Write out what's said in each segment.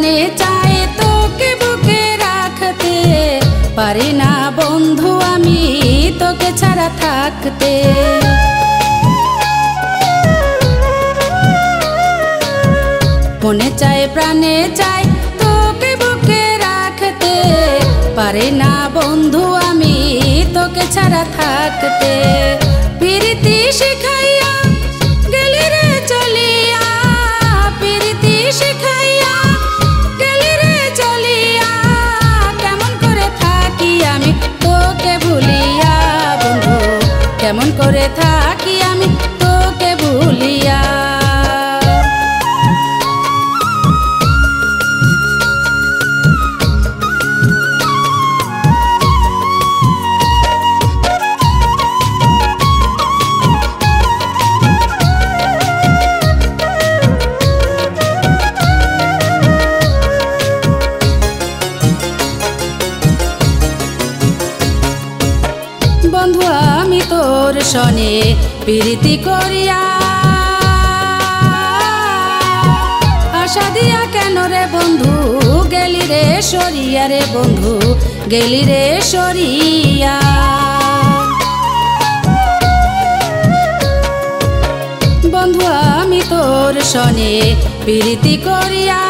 প্রাণে চাই তোকে বুকে রাখতে, পারি না বন্ধু আমি তোকে ছাড়া থাকতে। মনে চায় প্রাণে চাই তোকে বুকে রাখতে, পারি না বন্ধু আমি তোকে ছাড়া থাকতে। প্রীতি শিখাইয়া গেলি রে চলিয়া, প্রীতি শিখাইয়া গেলি রে চলিয়া, কেমন করে থাকি আমি তোকে ভুলিয়া বন্ধু, কেমন করে থাকি আমি তোকে ভুলিয়া। বন্ধু আমি তোর সনে প্রীতি করিয়া, আশা দিয়া কেন রে বন্ধু গেলি রে সরিয়া রে বন্ধু গেলি রে সরিয়া। বন্ধু আমি তোর সনে প্রীতি করিয়া,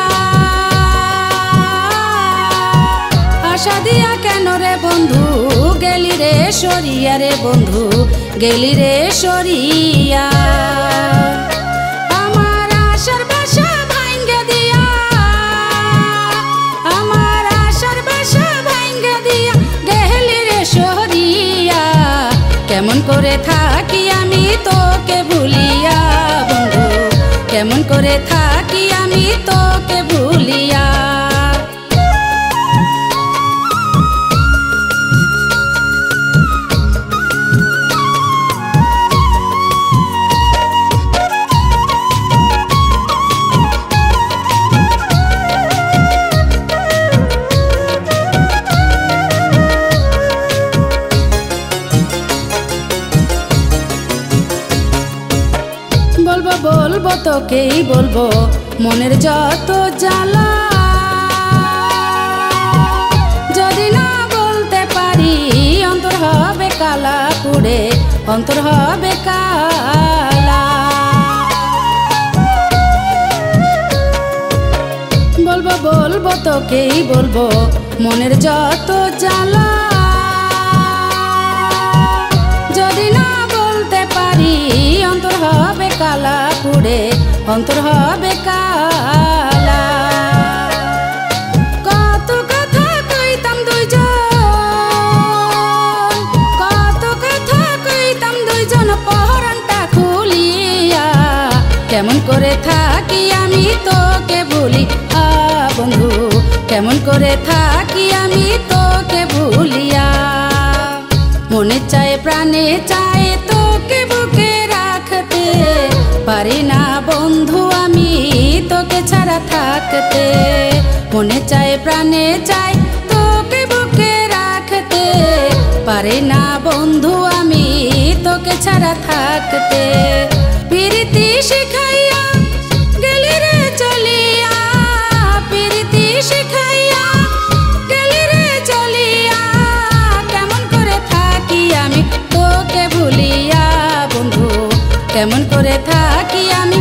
আশা দিয়া কেন রে বন্ধু গেলি রে সরিয়া রে বন্ধু গেলি রে সরিয়া। আমার আশার বাসা ভাঙ্গে দিয়া, আমার আশার বাসা ভাঙ্গে দিয়া গেলি রে সরিয়া, কেমন করে থাকি আমি তোকে ভুলিয়া বন্ধু, কেমন করে থাকি আমি তোকে ভুলিয়া। বলবো বলবো তোকেই বলবো মনের যত জ্বালা, যদি না বলতে পারি অন্তর হবে কালা পুড়ে, অন্তর হবে কালা। বলবো বলবো তোকেই বলবো মনের যত জ্বালা, যদি না বলতে পারি অন্তর হবে কালা পুড়ে, অন্তর হবে কালা। কত কথা কইতাম দুইজন, কত কথা কইতাম দুইজন পরানটা খুলিয়া, কেমন করে থাকি আমি তোকে ভুলি বন্ধু, কেমন করে থাকি আমি তোকে ভুলিয়া। মনে চায় প্রাণে চায় তোকে বুকে রাখতে, পারি না বন্ধু আমি তোকে ছাড়া থাকতে। মনে চায় প্রাণে চায় তোকে বুকে রাখতে, পারি না বন্ধু আমি তোকে ছাড়া থাকতে। প্রীতি শিখাইয়া গেলি রে চলিয়া, প্রীতি শিখাইয়া গেলি রে চলিয়া, কেমন করে থাকি আমি তোকে ভুলিয়া বন্ধু, কেমন করে থাকি আমি